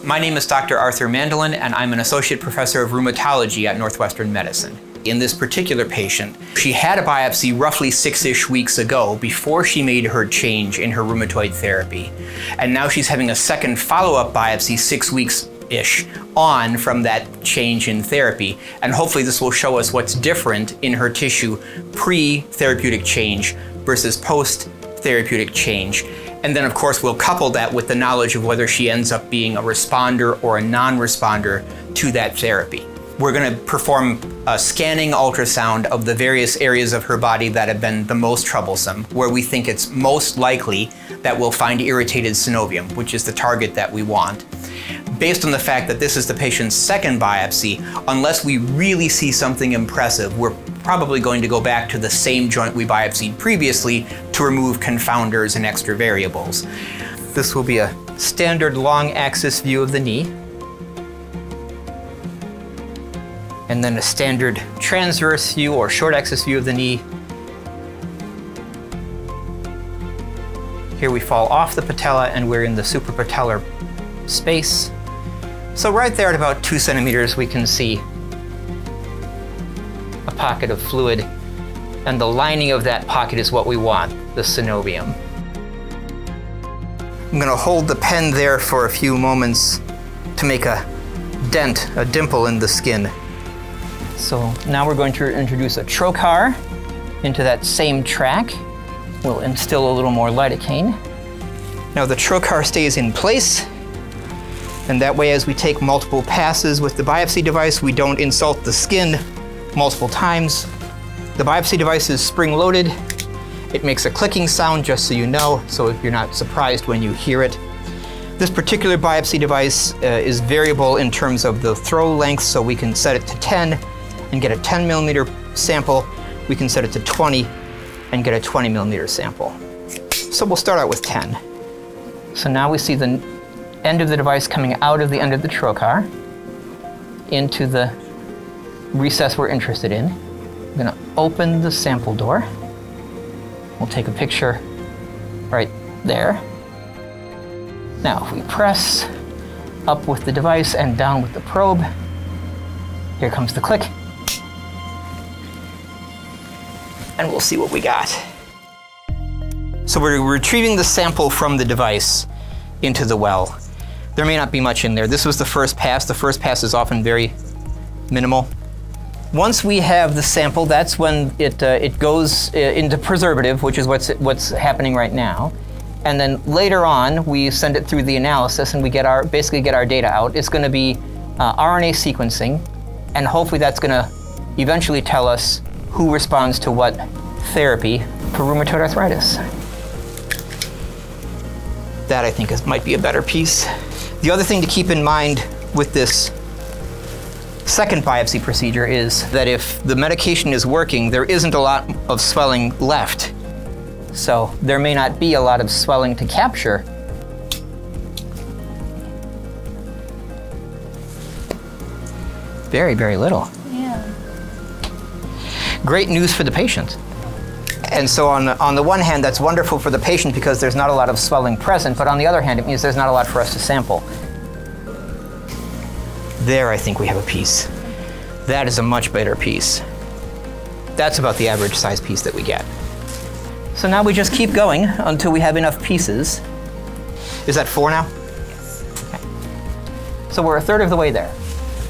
My name is Dr. Arthur Mandelin, and I'm an associate professor of rheumatology at Northwestern Medicine. In this particular patient, she had a biopsy roughly 6-ish weeks ago before she made her change in her rheumatoid therapy. And now she's having a second follow-up biopsy 6 weeks-ish on from that change in therapy. And hopefully this will show us what's different in her tissue pre-therapeutic change versus post-therapeutic change. And then of course we'll couple that with the knowledge of whether she ends up being a responder or a non-responder to that therapy. We're going to perform a scanning ultrasound of the various areas of her body that have been the most troublesome, where we think it's most likely that we'll find irritated synovium, which is the target that we want. Based on the fact that this is the patient's second biopsy, unless we really see something impressive, we're probably going to go back to the same joint we biopsied previously to remove confounders and extra variables. This will be a standard long axis view of the knee, and then a standard transverse view or short axis view of the knee. Here we fall off the patella and we're in the suprapatellar space. So right there at about 2 centimeters, we can see a pocket of fluid, and the lining of that pocket is what we want, the synovium. I'm gonna hold the pen there for a few moments to make a dent, a dimple in the skin. So now we're going to introduce a trocar into that same track. We'll instill a little more lidocaine. Now the trocar stays in place, and that way as we take multiple passes with the biopsy device, we don't insult the skin multiple times. The biopsy device is spring-loaded. It makes a clicking sound, just so you know, so you're not surprised when you hear it. This particular biopsy device is variable in terms of the throw length, so we can set it to 10 and get a 10 millimeter sample. We can set it to 20 and get a 20 millimeter sample. So we'll start out with 10. So now we see the end of the device coming out of the end of the trocar into the recess we're interested in. I'm gonna open the sample door. We'll take a picture right there. Now if we press up with the device and down with the probe, here comes the click. And we'll see what we got. So we're retrieving the sample from the device into the well. There may not be much in there. This was the first pass. The first pass is often very minimal. Once we have the sample, that's when it goes into preservative, which is what's happening right now. And then later on, we send it through the analysis and we basically get our data out. It's going to be RNA sequencing, and hopefully that's going to eventually tell us who responds to what therapy for rheumatoid arthritis. That I think might be a better piece. The other thing to keep in mind with this second biopsy procedure is that if the medication is working, there isn't a lot of swelling left. So there may not be a lot of swelling to capture. Very, very little. Great news for the patient. And so on the one hand, that's wonderful for the patient because there's not a lot of swelling present, but on the other hand, it means there's not a lot for us to sample. There, I think we have a piece. That is a much better piece. That's about the average size piece that we get. So now we just keep going until we have enough pieces. Is that 4 now? Yes. Okay. So we're a third of the way there.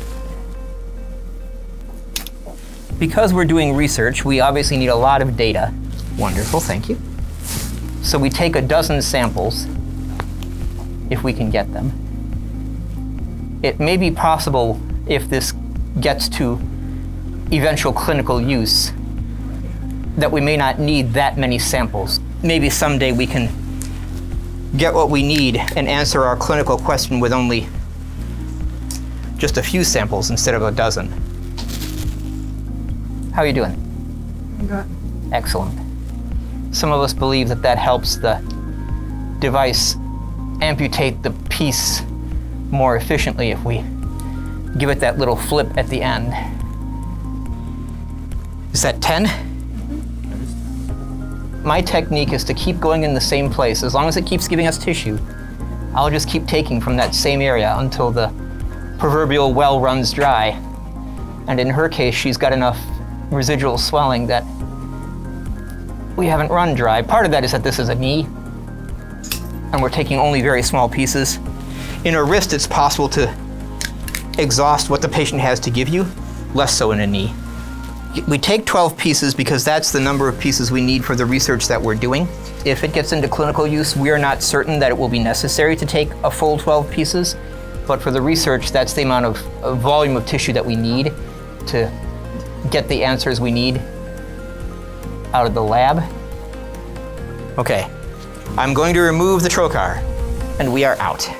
Because we're doing research, we obviously need a lot of data. Wonderful, thank you. So we take a dozen samples, if we can get them. It may be possible, if this gets to eventual clinical use, that we may not need that many samples. Maybe someday we can get what we need and answer our clinical question with only just a few samples instead of a dozen. How are you doing? Good. Excellent. Some of us believe that that helps the device amputate the piece more efficiently if we give it that little flip at the end. Is that 10? My technique is to keep going in the same place. As long as it keeps giving us tissue, I'll just keep taking from that same area until the proverbial well runs dry. And in her case, she's got enough residual swelling that we haven't run dry. Part of that is that this is a knee, and we're taking only very small pieces. In a wrist, it's possible to exhaust what the patient has to give you, less so in a knee. We take 12 pieces because that's the number of pieces we need for the research that we're doing. If it gets into clinical use, we are not certain that it will be necessary to take a full 12 pieces, but for the research, that's the amount of volume of tissue that we need to get the answers we need out of the lab. Okay, I'm going to remove the trocar, and we are out.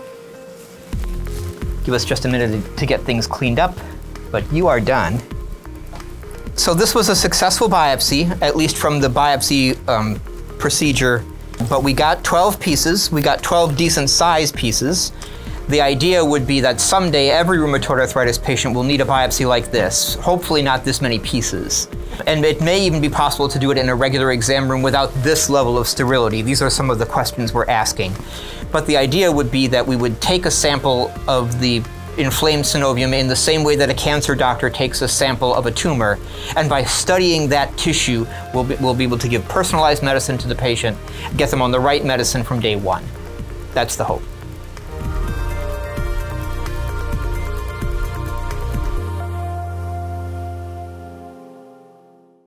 Give us just a minute to get things cleaned up, but you are done. So this was a successful biopsy, at least from the biopsy procedure, but we got 12 pieces. We got 12 decent sized pieces. The idea would be that someday every rheumatoid arthritis patient will need a biopsy like this, hopefully not this many pieces. And it may even be possible to do it in a regular exam room without this level of sterility. These are some of the questions we're asking. But the idea would be that we would take a sample of the inflamed synovium in the same way that a cancer doctor takes a sample of a tumor. And by studying that tissue, we'll be able to give personalized medicine to the patient, get them on the right medicine from day one. That's the hope.